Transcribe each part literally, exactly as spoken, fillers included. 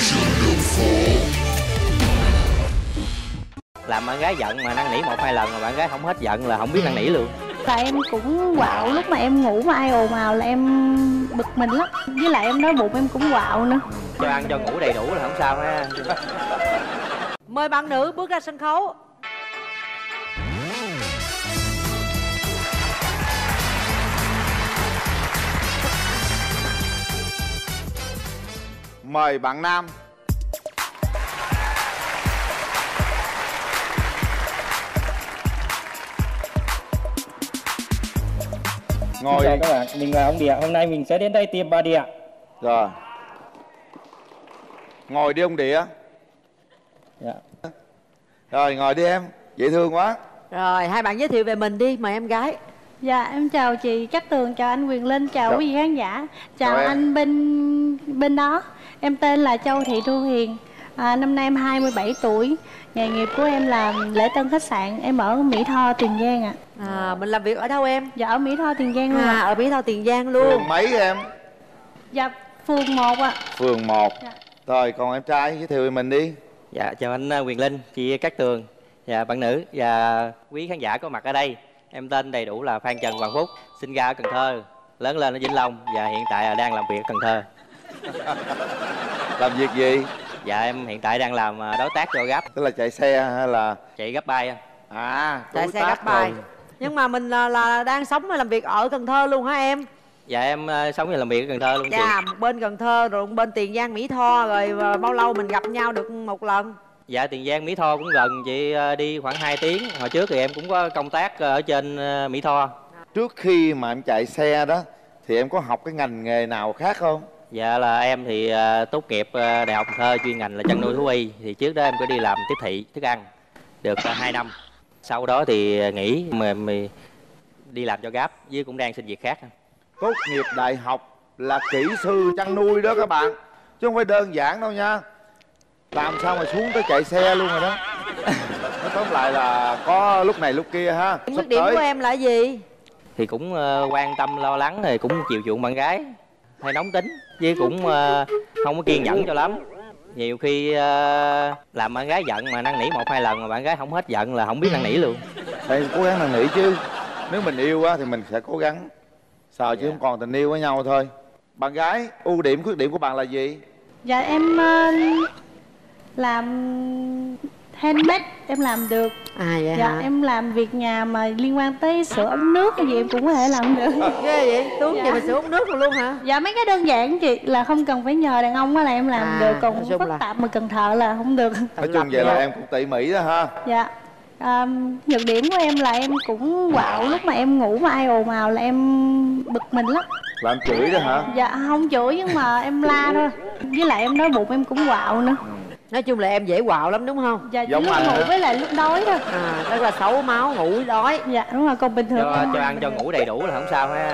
Làm bạn gái giận mà năn nỉ một hai lần mà bạn gái không hết giận là không biết năn nỉ luôn. Tại em cũng quạo, lúc mà em ngủ mà ai ồn ào là em bực mình lắm. Với lại em đói bụng em cũng quạo nữa. Cho ăn cho ngủ đầy đủ là không sao ha. Mời bạn nữ bước ra sân khấu. Mời bạn nam. Ngồi. Chào các bạn, mình là ông Địa. Hôm nay mình sẽ đến đây tìm bà Địa. Rồi. Ngồi đi ông Địa. Dạ. Rồi ngồi đi em, dễ thương quá. Rồi hai bạn giới thiệu về mình đi, mời em gái. Dạ em chào chị Cát Tường, chào anh Quyền Linh, chào Chào. quý vị khán giả. Chào Chào em. anh bên bên đó. Em tên là Châu Thị Thu Hiền, à, năm nay em hai mươi bảy tuổi. Nghề nghiệp của em là lễ tân khách sạn, em ở Mỹ Tho, Tiền Giang ạ. À. À, mình làm việc ở đâu em? Dạ ở Mỹ Tho, Tiền Giang luôn À, ạ. ở Mỹ Tho Tiền Giang luôn. Phường mấy em? Dạ phường một ạ. Phường một. Dạ. Rồi còn em trai giới thiệu về mình đi. Dạ chào anh Quyền Linh, chị Cát Tường, dạ bạn nữ và quý khán giả có mặt ở đây. Em tên đầy đủ là Phan Trần Hoàng Phúc, sinh ra ở Cần Thơ, lớn lên ở Vĩnh Long và hiện tại là đang làm việc ở Cần Thơ. Làm việc gì? Dạ em hiện tại đang làm đối tác cho Gap, Tức là chạy xe hay là chạy gấp bay. à Chạy đối xe tác gấp bài. rồi. Nhưng mà mình là, là đang sống và làm việc ở Cần Thơ luôn hả em? Dạ em uh, sống và làm việc ở Cần Thơ luôn chị. Dạ, một bên Cần Thơ rồi một bên Tiền Giang Mỹ Tho, rồi và bao lâu mình gặp nhau được một lần? Dạ Tiền Giang Mỹ Tho cũng gần chị, uh, đi khoảng hai tiếng. Hồi trước thì em cũng có công tác uh, ở trên uh, Mỹ Tho. Trước khi mà em chạy xe đó thì em có học cái ngành nghề nào khác không? Dạ là em thì uh, tốt nghiệp uh, Đại học Cần Thơ, chuyên ngành là chăn nuôi thú y. Thì trước đó em có đi làm tiếp thị thức ăn được uh, hai năm. Sau đó thì uh, nghỉ mà, mà đi làm cho Gap, với cũng đang xin việc khác. Tốt nghiệp đại học là kỹ sư chăn nuôi đó các bạn, chứ không phải đơn giản đâu nha. Làm sao mà xuống tới chạy xe luôn rồi đó. Nói tóm lại là có lúc này lúc kia ha. Khuyết điểm của em là gì? Thì cũng uh, quan tâm lo lắng, thì cũng chiều chuộng bạn gái, hơi nóng tính, với cũng uh, không có kiên nhẫn cho lắm. Nhiều khi uh, làm bạn gái giận mà năn nỉ một hai lần mà bạn gái không hết giận là không biết năn nỉ luôn. Phải cố gắng năn nỉ chứ. Nếu mình yêu á thì mình sẽ cố gắng. Sợ chứ Dạ. không còn tình yêu với nhau thôi. Bạn gái, ưu điểm khuyết điểm của bạn là gì? Dạ em uh, làm handmade em làm được. À vậy Dạ hả? em làm việc nhà mà liên quan tới sữa ống nước hay gì em cũng có thể làm được. Ghê vậy? Tướng Dạ. gì mà sửa uống nước rồi luôn hả? Dạ mấy cái đơn giản chị là không cần phải nhờ đàn ông á là em làm À, được, nói còn chung phức là- tạp mà cần thợ là không được. Nói chung vậy là em cũng tỉ mỉ đó ha. Dạ à, nhược điểm của em là em cũng quạo, lúc mà em ngủ mà ai ồn ào là em bực mình lắm. Làm chửi đó hả? Dạ không chửi nhưng mà em la thôi. Với lại em đói bụng em cũng quạo nữa. Nói chung là em dễ quạo lắm đúng không? Dạ chỉ Giống lúc anh ngủ hả? với lại lúc đói thôi. À, tức là xấu máu, ngủ đói. Dạ đúng rồi, còn bình thường Cho, em... cho ăn cho ngủ đầy đủ là không sao ha.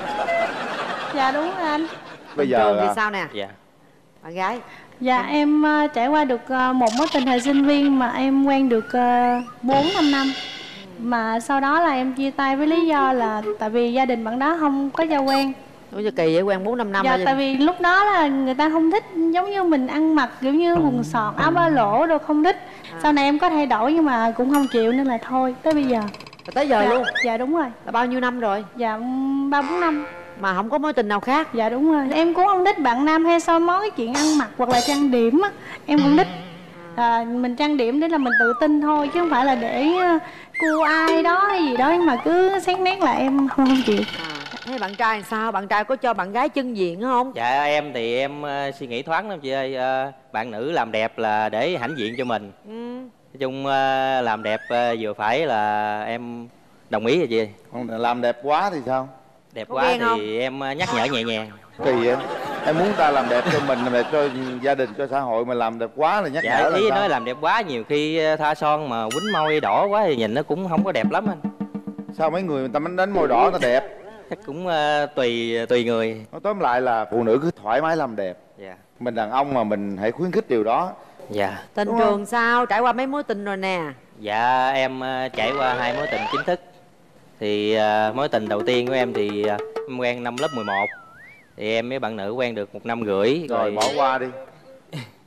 Dạ đúng rồi anh. Bây Bình giờ thường thì à, sao nè? Dạ. Bạn gái. Dạ em uh, trải qua được uh, một mối tình thời sinh viên mà em quen được bốn năm năm. Mà sau đó là em chia tay với lý do là tại vì gia đình bạn đó không có cho quen. Ủa sao kỳ vậy, quen bốn năm năm Dạ rồi. tại vì lúc đó là người ta không thích giống như mình ăn mặc kiểu như quần sọt áo ba lỗ rồi không thích. Sau này em có thay đổi nhưng mà cũng không chịu nên là thôi tới bây giờ. Rồi tới giờ Dạ, luôn. dạ đúng rồi. Là bao nhiêu năm rồi? Dạ ba bốn năm. Mà không có mối tình nào khác? Dạ đúng rồi. Em cũng không thích bạn nam hay soi mói cái chuyện ăn mặc hoặc là trang điểm á. Em không thích. À, mình trang điểm để là mình tự tin thôi chứ không phải là để uh, cua ai đó hay gì đó, nhưng mà cứ xét nét là em không, không chịu. À, thế bạn trai sao? Bạn trai có cho bạn gái chân diện không? Dạ em thì em uh, suy nghĩ thoáng lắm chị ơi. Uh, bạn nữ làm đẹp là để hãnh diện cho mình. Ừ. Nói chung uh, làm đẹp uh, vừa phải là em đồng ý rồi chị. không làm đẹp quá thì sao? Đẹp Có quá ghen thì không? em uh, nhắc nhở nhẹ nhàng. Kỳ vậy? Em muốn ta làm đẹp cho mình, làm đẹp cho gia đình, cho xã hội, mà làm đẹp quá là nhắc Dạ nhở là ý sao? nói làm đẹp quá nhiều khi uh, thoa son mà quýnh môi đỏ quá thì nhìn nó cũng không có đẹp lắm anh. Sao mấy người người ta đánh đánh môi đỏ nó đẹp? Chắc cũng uh, tùy tùy người. Nói tóm lại là phụ nữ cứ thoải mái làm đẹp. Dạ. Mình đàn ông mà mình hãy khuyến khích điều đó. Dạ. Tình Đúng trường không? sao? Trải qua mấy mối tình rồi nè. Dạ em uh, trải qua hai mối tình chính thức. Thì uh, mối tình đầu tiên của em thì uh, em quen năm lớp mười một. Thì em với bạn nữ quen được một năm rưỡi Rồi rồi. bỏ qua đi.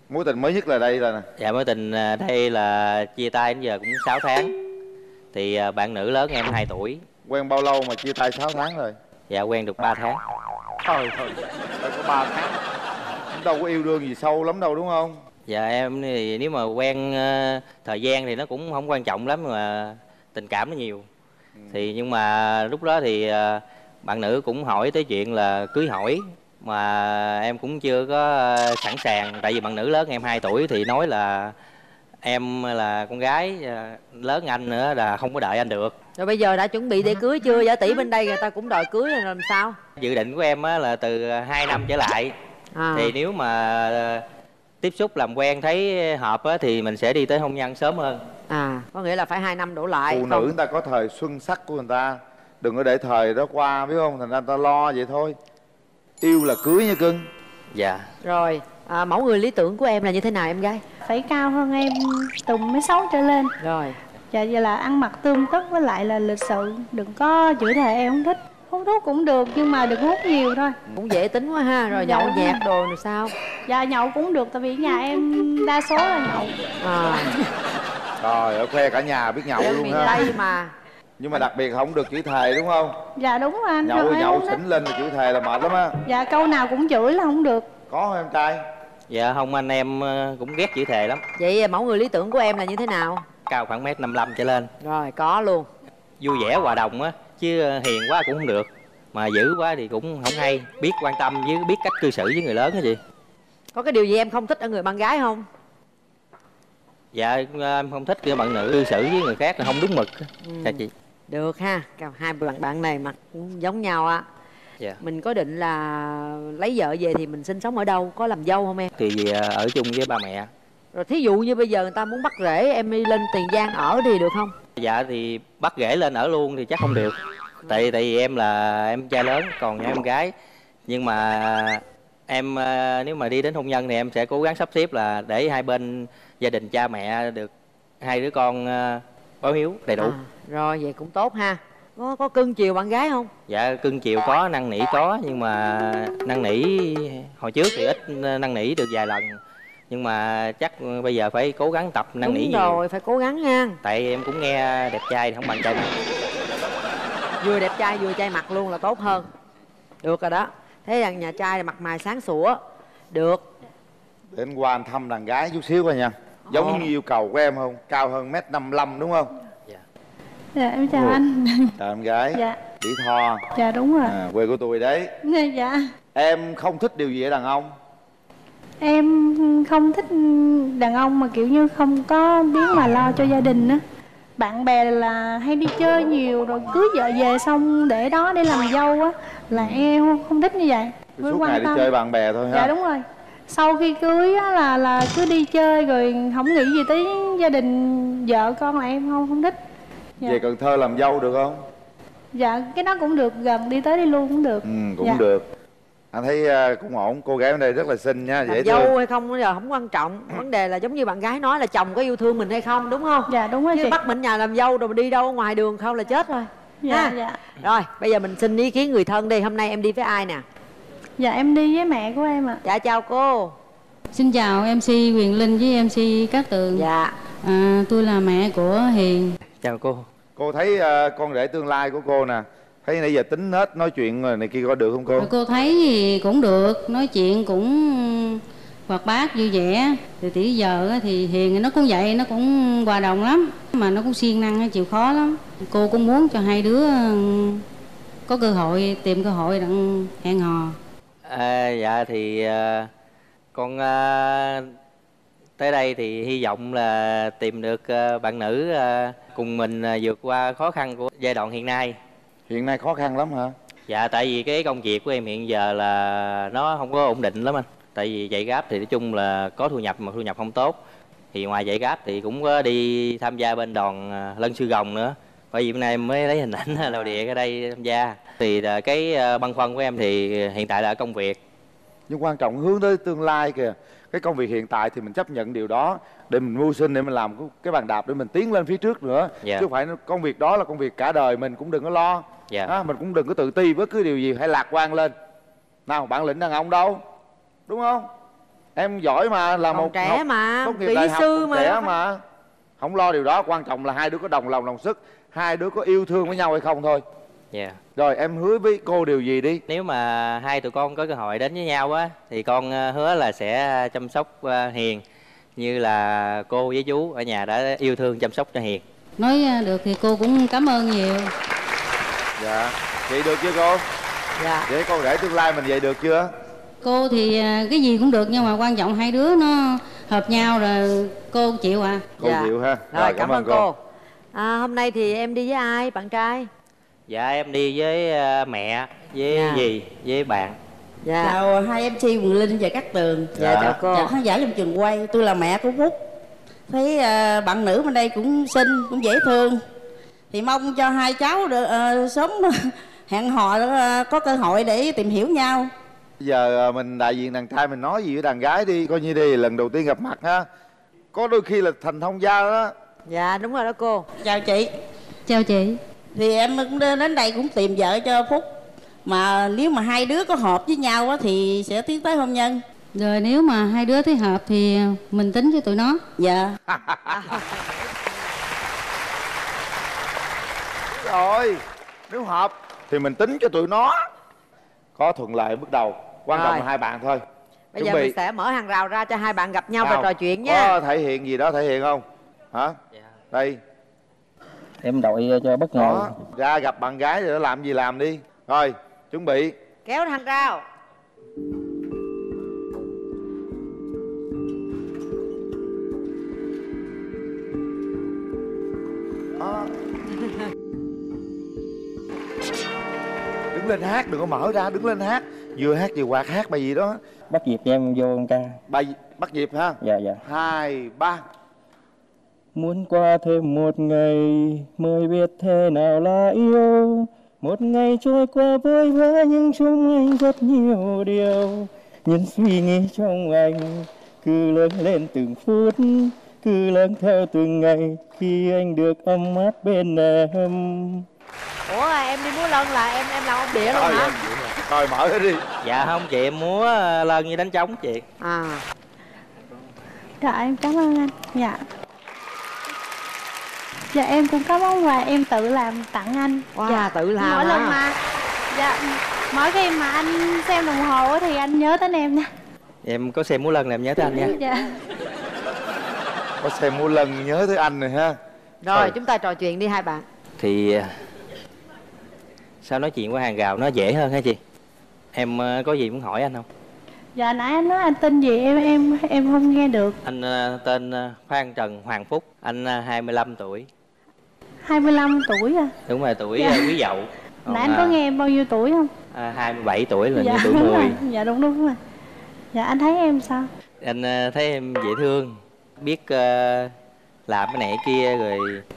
Mối tình mới nhất là đây là nè. Dạ mối tình à, đây là chia tay đến giờ cũng sáu tháng. Thì à, bạn nữ lớn em hai tuổi. Quen bao lâu mà chia tay sáu tháng rồi? Dạ quen được ba tháng. Thôi thôi, đâu có ba tháng. Đâu có yêu đương gì sâu lắm đâu đúng không? Dạ em thì nếu mà quen uh, thời gian thì nó cũng không quan trọng lắm, mà tình cảm nó nhiều. Ừ. Thì nhưng mà lúc đó thì uh, bạn nữ cũng hỏi tới chuyện là cưới hỏi, mà em cũng chưa có uh, sẵn sàng. Tại vì bạn nữ lớn em hai tuổi thì nói là em là con gái uh, lớn anh nữa là không có đợi anh được. Rồi bây giờ đã chuẩn bị để cưới chưa? Giả tỷ bên đây người ta cũng đòi cưới rồi làm sao? Dự định của em á, là từ hai năm trở lại. À. Thì nếu mà uh, tiếp xúc làm quen thấy hợp á, thì mình sẽ đi tới hôn nhân sớm hơn. À, có nghĩa là phải hai năm đổ lại. Phụ nữ người ta có thời xuân sắc của người ta, đừng có để thời đó qua, biết không? Thành ra người ta lo vậy thôi. Yêu là cưới nha cưng. Dạ. Rồi, à, mẫu người lý tưởng của em là như thế nào em gái? Phải cao hơn em từ mấy sáu trở lên. Rồi. Dạ vậy là ăn mặc tươm tất với lại là lịch sự. Đừng có chửi thề, em không thích. Hút thuốc cũng được nhưng mà đừng hút nhiều thôi. Cũng dễ tính quá ha. Rồi dạ, nhậu nhẹt đồ rồi sao? Dạ nhậu cũng được, tại vì nhà em đa số là nhậu. À. Rồi ở khoe cả nhà biết nhậu luôn ha. Đây mà. Nhưng mà đặc biệt không được chửi thề đúng không? Dạ đúng rồi anh. Nhậu nhậu xỉn lên là chửi thề là mệt lắm á. Dạ câu nào cũng chửi là không được. Có không em trai? Dạ không, anh em cũng ghét chửi thề lắm. Vậy mẫu người lý tưởng của em là như thế nào? Cao khoảng mét năm mươi lăm trở lên. Rồi có luôn. Vui vẻ hòa đồng á, chứ hiền quá cũng không được, mà dữ quá thì cũng không hay. Biết quan tâm với biết cách cư xử với người lớn cái gì. Có cái điều gì em không thích ở người bạn gái không? Dạ em không thích cái bạn nữ cư xử với người khác là không đúng mực. Ừ. Dạ chị. Được ha, hai bạn bạn này mặt cũng giống nhau á. Dạ. Mình có định là lấy vợ về thì mình sinh sống ở đâu, có làm dâu không em? Thì ở chung với ba mẹ. Rồi thí dụ như bây giờ người ta muốn bắt rễ em đi lên Tiền Giang ở thì được không? Dạ thì bắt rễ lên ở luôn thì chắc không được. Tại tại vì em là em trai lớn, còn nhà em gái. Nhưng mà em nếu mà đi đến hôn nhân thì em sẽ cố gắng sắp xếp là để hai bên gia đình cha mẹ được hai đứa con báo hiếu đầy đủ. À, rồi vậy cũng tốt ha. Có, có cưng chiều bạn gái không? Dạ cưng chiều có, năn nỉ có. Nhưng mà năn nỉ hồi trước thì ít năn nỉ được vài lần. Nhưng mà chắc bây giờ phải cố gắng tập năn nỉ nhiều. Đúng rồi, phải cố gắng nha. Tại em cũng nghe đẹp trai thì không bằng trai mặt. Vừa đẹp trai vừa trai mặt luôn là tốt hơn. Được rồi đó. Thế là nhà trai là mặt mày sáng sủa. Được. Để anh qua anh thăm đàn gái chút xíu coi nha. Giống Ồ. như yêu cầu của em không? Cao hơn mét năm mươi lăm đúng không? Dạ. Dạ em chào Ủa. anh. Chào em gái. Dạ. Mỹ Tho. Dạ đúng rồi. À, quê của tôi đấy. Dạ. Em không thích điều gì ở đàn ông? Em không thích đàn ông mà kiểu như không có biết mà lo cho gia đình á. Bạn bè là hay đi chơi nhiều rồi cưới vợ về xong để đó để làm dâu á, là em không thích như vậy. Suốt ngày đi chơi bạn bè thôi ha? Dạ đúng rồi. Sau khi cưới á là là cứ đi chơi rồi không nghĩ gì tới gia đình vợ con là em không không thích. Dạ. Về Cần Thơ làm dâu được không? Dạ cái đó cũng được, gần đi tới đi luôn cũng được. Ừ cũng dạ. được. Anh thấy cũng ổn, cô gái ở đây rất là xinh nha, dễ thương. Dâu hay không bây giờ không quan trọng. Vấn đề là giống như bạn gái nói là chồng có yêu thương mình hay không, đúng không? Dạ đúng rồi chứ chị. bắt mình nhà làm dâu rồi đi đâu ngoài đường không là chết rồi. Dạ ha? dạ. Rồi bây giờ mình xin ý kiến người thân đi. Hôm nay em đi với ai nè? Dạ em đi với mẹ của em ạ. Dạ chào cô. Xin chào em xê Quyền Linh với em xê Cát Tường. Dạ. À, tôi là mẹ của Hiền. Chào cô. Cô thấy uh, con rể tương lai của cô nè, thấy nãy giờ tính nết nói chuyện này kia có được không cô? Rồi cô thấy thì cũng được, nói chuyện cũng hoạt bát vui vẻ. Từ tỷ giờ thì Hiền nó cũng vậy, nó cũng hòa đồng lắm, mà nó cũng siêng năng, chịu khó lắm. Cô cũng muốn cho hai đứa có cơ hội, tìm cơ hội đặng hẹn hò. À, dạ thì uh, con uh, tới đây thì hy vọng là tìm được uh, bạn nữ uh, cùng mình uh, vượt qua khó khăn của giai đoạn hiện nay. Hiện nay khó khăn lắm hả? Dạ tại vì cái công việc của em hiện giờ là nó không có ổn định lắm anh. Tại vì dạy gáp thì nói chung là có thu nhập mà thu nhập không tốt. Thì ngoài dạy gáp thì cũng có đi tham gia bên đoàn Lân Sư Rồng nữa. Bởi vì hôm nay em mới lấy hình ảnh Lầu Địa ở đây tham gia. Thì cái băn khoăn của em thì hiện tại là công việc. Nhưng quan trọng hướng tới tương lai kìa. Cái công việc hiện tại thì mình chấp nhận điều đó để mình mưu sinh, để mình làm cái bàn đạp để mình tiến lên phía trước nữa. Dạ. Chứ không phải công việc đó là công việc cả đời, mình cũng đừng có lo. Dạ. À, mình cũng đừng có tự ti với cứ điều gì, hãy lạc quan lên. Nào bản lĩnh đàn ông đâu, đúng không? Em giỏi mà, là còn một trẻ học, mà tốt nghiệp kỹ đại học sư còn mà trẻ mà. Không lo điều đó, quan trọng là hai đứa có đồng lòng đồng sức, hai đứa có yêu thương với nhau hay không thôi. Dạ yeah. Rồi em hứa với cô điều gì đi? Nếu mà hai tụi con có cơ hội đến với nhau á thì con hứa là sẽ chăm sóc Hiền như là cô với chú ở nhà đã yêu thương chăm sóc cho Hiền. Nói được thì cô cũng cảm ơn nhiều. Dạ. Vậy được chưa cô? Dạ. Để con rể tương lai mình vậy được chưa? Cô thì cái gì cũng được nhưng mà quan trọng hai đứa nó hợp nhau rồi cô chịu à. Cô dạ. chịu ha. Rồi, rồi cảm, cảm ơn cô, cô. À, hôm nay thì em đi với ai, bạn trai? Dạ em đi với mẹ, với dạ. dì, với bạn. Dạ. Chào hai em xê Quỳnh Linh và Cát Tường. Dạ, dạ chào cô. Chào khán giả trong trường quay, tôi là mẹ của Phúc. Thấy uh, bạn nữ bên đây cũng xinh, cũng dễ thương. Thì mong cho hai cháu được uh, sớm hẹn hò uh, có cơ hội để tìm hiểu nhau. Bây giờ mình đại diện đàn trai mình nói gì với đàn gái đi, coi như đây lần đầu tiên gặp mặt ha. Có đôi khi là thành thông gia đó. Dạ đúng rồi đó cô. Chào chị. Chào chị. Thì em cũng đến đây cũng tìm vợ cho Phúc. Mà nếu mà hai đứa có hợp với nhau á thì sẽ tiến tới hôn nhân. Rồi nếu mà hai đứa thấy hợp thì mình tính cho tụi nó. Dạ. Rồi, nếu hợp thì mình tính cho tụi nó. Có thuận lợi bước đầu, quan trọng là hai bạn thôi. Bây Chuẩn giờ bị. mình sẽ mở hàng rào ra cho hai bạn gặp nhau Nào, và trò chuyện nha. Có thể hiện gì đó thể hiện không? Hả? Dạ. Đây. Em đội cho bất ngờ. Đó, ra gặp bạn gái rồi đó, làm gì làm đi. Rồi, chuẩn bị. Kéo hàng rào. À. Đứng lên hát, đừng có mở ra, đứng lên hát. Vừa hát vừa quạt, hát bài gì đó. Bắt nhịp cho em vô con ca. Bài bắt nhịp ha. Dạ dạ. Hai, ba. Muốn qua thêm một ngày mới biết thế nào là yêu. Một ngày trôi qua vơi vã nhưng trong anh rất nhiều điều. Những suy nghĩ trong anh cứ lớn lên từng phút, cứ lớn theo từng ngày khi anh được ấm áp bên em. Ủa em đi múa lân là em em làm ông đĩa luôn hả? Rồi mở hết đi. Dạ không chị, em múa lân như đánh trống chị. À. Dạ em cảm ơn anh. Dạ. Dạ em cũng có món quà em tự làm tặng anh. Wow, dạ. tự làm mỗi hả? lần mà dạ mỗi khi mà anh xem đồng hồ thì anh nhớ đến em nha. Em có xem múa lân là em nhớ tới anh nha. Dạ. Có xem múa lân nhớ tới anh rồi ha. Rồi ừ. chúng ta trò chuyện đi hai bạn. Thì sao nói chuyện qua hàng rào nó dễ hơn hả chị? Em có gì muốn hỏi anh không? Dạ nãy anh nói anh tên gì em em em không nghe được. Anh tên Phan Trần Hoàng Phúc, anh hai mươi lăm tuổi. hai mươi lăm tuổi à? Đúng rồi, tuổi dạ. Quý Dậu. Còn nãy anh có nghe em bao nhiêu tuổi không? À, hai mươi bảy tuổi là dạ, như tuổi mùi. Rồi. Dạ đúng đúng rồi. Dạ anh thấy em sao? Anh thấy em dễ thương, biết uh, làm cái này cái kia rồi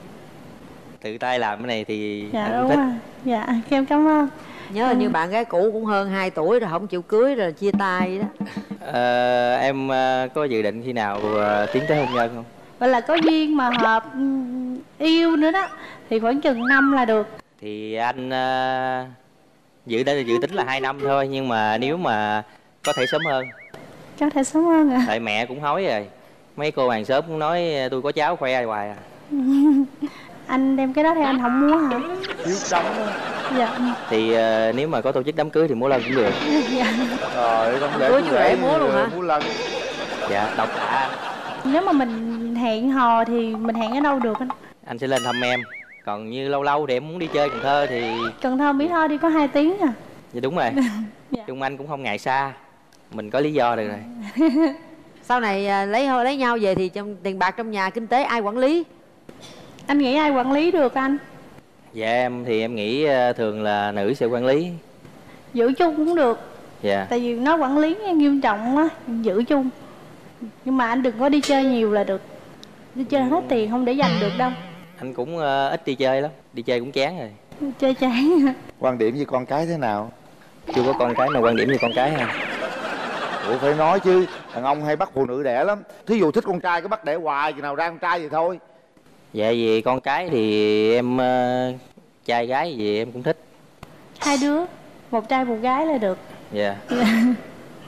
tự tay làm cái này thì dạ, anh đúng thích. Rồi. Dạ em cảm ơn. Nhớ ừ. như bạn gái cũ cũng hơn hai tuổi rồi không chịu cưới rồi chia tay đó. À, em uh, có dự định khi nào uh, tiến tới hôn nhân không? Vậy là có duyên mà hợp yêu nữa đó thì khoảng chừng năm là được. Thì anh uh, dự định dự tính là hai năm thôi, nhưng mà nếu mà có thể sớm hơn. Có thể sớm hơn à? Tại mẹ cũng hối rồi, mấy cô hàng xóm cũng nói tôi có cháu khoe hoài à. Anh đem cái đó thì anh không muốn hả? Thiếu đóng đó. Dạ. Thì uh, nếu mà có tổ chức đám cưới thì múa lân cũng được. Dạ. Rồi không lẽ cưới chú rể múa luôn hả? Múa lân. Dạ độc lạ. Nếu mà mình hẹn hò thì mình hẹn ở đâu được anh? Anh sẽ lên thăm em. Còn như lâu lâu thì em muốn đi chơi Cần Thơ thì Cần Thơ Mỹ Tho đi có hai tiếng à. Dạ đúng rồi. Dạ. Trung Anh cũng không ngại xa, mình có lý do được rồi. Sau này lấy lấy nhau về thì trong tiền bạc trong nhà kinh tế ai quản lý? Anh nghĩ ai quản lý được anh? Dạ em thì em nghĩ thường là nữ sẽ quản lý. Giữ chung cũng được. Dạ. Tại vì nó quản lý nghiêm trọng á, giữ chung. Nhưng mà anh đừng có đi chơi nhiều là được. Đi chơi hết tiền không để dành được đâu. Anh cũng uh, ít đi chơi lắm, đi chơi cũng chán rồi. Chơi chán. Quan điểm với con cái thế nào? Chưa có con cái mà quan điểm với con cái ha. Ủa phải nói chứ, đàn ông hay bắt phụ nữ đẻ lắm. Thí dụ thích con trai cứ bắt đẻ hoài, chừng nào ra con trai vậy thôi. Dạ vì con cái thì em uh, trai gái gì em cũng thích. Hai đứa, một trai một gái là được. Dạ.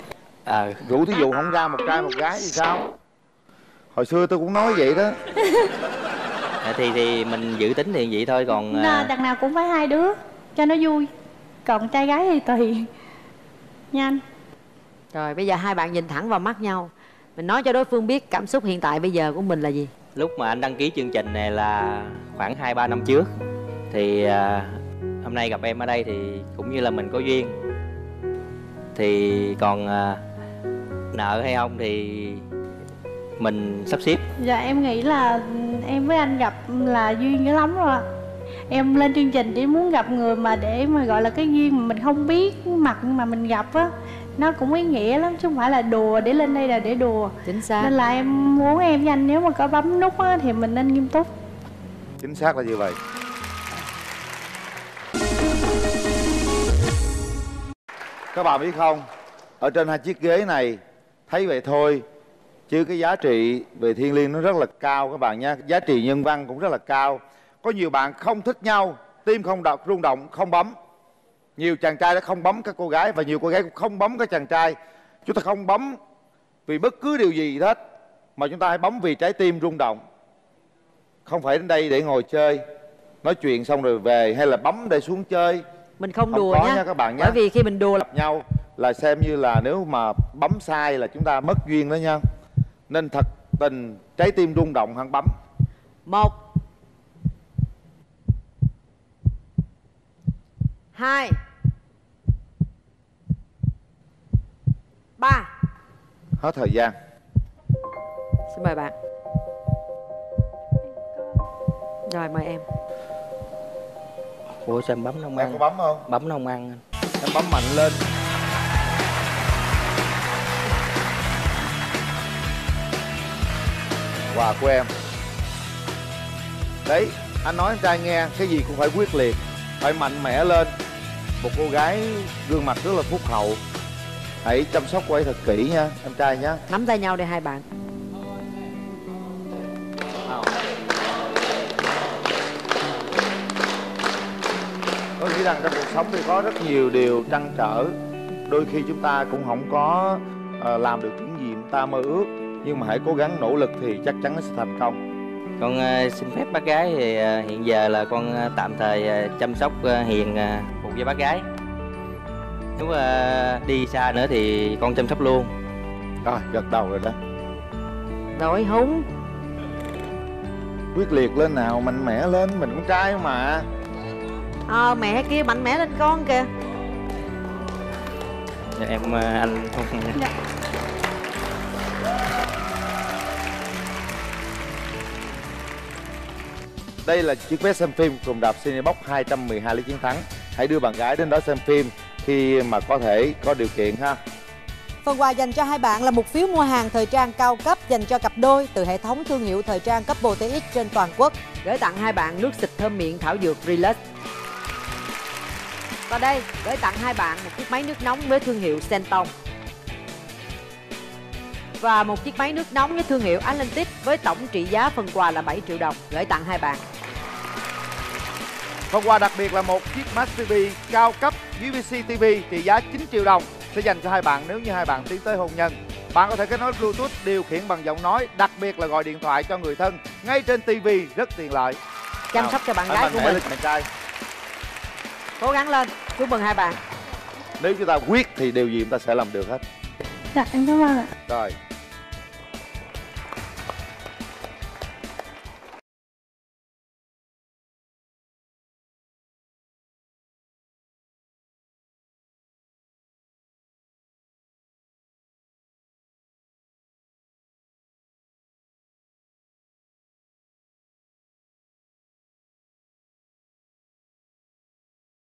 Ờ. Rủ thí dụ không ra một trai một gái thì sao? Hồi xưa tôi cũng nói vậy đó. À, thì thì mình dự tính thì vậy thôi, còn Nà, đằng nào cũng phải hai đứa cho nó vui, còn trai gái thì tùy nha anh. Rồi bây giờ hai bạn nhìn thẳng vào mắt nhau, mình nói cho đối phương biết cảm xúc hiện tại bây giờ của mình là gì. Lúc mà anh đăng ký chương trình này là khoảng hai ba năm trước, thì à, hôm nay gặp em ở đây thì cũng như là mình có duyên. Thì còn à, nợ hay không thì mình sắp xếp. Dạ em nghĩ là em với anh gặp là duyên dữ lắm rồi. Em lên chương trình chỉ muốn gặp người mà để mà gọi là cái duyên mà mình không biết mặt nhưng mà mình gặp á, nó cũng ý nghĩa lắm chứ không phải là đùa, để lên đây là để đùa. Chính xác. Nên là em muốn em với anh nếu mà có bấm nút á thì mình nên nghiêm túc. Chính xác là như vậy. Các bạn biết không, ở trên hai chiếc ghế này thấy vậy thôi chứ cái giá trị về thiêng liêng nó rất là cao các bạn nha. Giá trị nhân văn cũng rất là cao. Có nhiều bạn không thích nhau, tim không đập, rung động, không bấm. Nhiều chàng trai đã không bấm các cô gái, và nhiều cô gái cũng không bấm các chàng trai. Chúng ta không bấm vì bất cứ điều gì hết, mà chúng ta hãy bấm vì trái tim rung động. Không phải đến đây để ngồi chơi, nói chuyện xong rồi về, hay là bấm để xuống chơi. Mình không, không đùa có nha. nha các bạn nha. Bởi vì khi mình đùa gặp nhau là xem như là nếu mà bấm sai là chúng ta mất duyên đó nha. Nên thật tình trái tim rung động hơn bấm. Một, hai, ba. Hết thời gian. Xin mời bạn. Rồi mời em. Ủa sao em bấm nó không Em ăn? có bấm không? Bấm nó không ăn anh. Em bấm mạnh lên. Quà của em. Đấy, anh nói anh trai nghe, cái gì cũng phải quyết liệt, phải mạnh mẽ lên. Một cô gái gương mặt rất là phúc hậu, hãy chăm sóc cô ấy thật kỹ nha em trai nhé. Nắm tay nhau đây hai bạn. Tôi nghĩ rằng trong cuộc sống thì có rất nhiều điều trăn trở. Đôi khi chúng ta cũng không có uh, làm được những gì chúng ta mơ ước, nhưng mà hãy cố gắng nỗ lực thì chắc chắn nó sẽ thành công. Con uh, xin phép bác gái thì uh, hiện giờ là con uh, tạm thời uh, chăm sóc uh, Hiền uh, cùng với bác gái. Nếu uh, đi xa nữa thì con chăm sóc luôn. Rồi, gật đầu rồi đó. Rồi Hùng, quyết liệt lên nào, mạnh mẽ lên, mình con trai mà. à, mẹ kia mạnh mẽ lên con kìa. Dạ, em uh, anh không. Dạ. Đây là chiếc vé xem phim cùng đạp Cinebox hai trăm mười hai lý chiến thắng. Hãy đưa bạn gái đến đó xem phim khi mà có thể có điều kiện ha. Phần quà dành cho hai bạn là một phiếu mua hàng thời trang cao cấp dành cho cặp đôi từ hệ thống thương hiệu thời trang Couple tê ích trên toàn quốc. Gửi tặng hai bạn nước xịt thơm miệng thảo dược Relax. Và đây, gửi tặng hai bạn một chiếc máy nước nóng với thương hiệu Senton. Và một chiếc máy nước nóng với thương hiệu Atlantic với tổng trị giá phần quà là bảy triệu đồng. Gửi tặng hai bạn. Phần quà đặc biệt là một chiếc Smart ti vi cao cấp u vê xê ti vi trị giá chín triệu đồng sẽ dành cho hai bạn nếu như hai bạn tiến tới hôn nhân. Bạn có thể kết nối Bluetooth điều khiển bằng giọng nói, đặc biệt là gọi điện thoại cho người thân ngay trên ti vi, rất tiện lợi. Chăm nào, sóc cho bạn gái của mình. bạn trai. Cố gắng lên. Chúc mừng hai bạn. Nếu chúng ta quyết thì điều gì chúng ta sẽ làm được hết. Dạ em cảm ơn ạ. Rồi.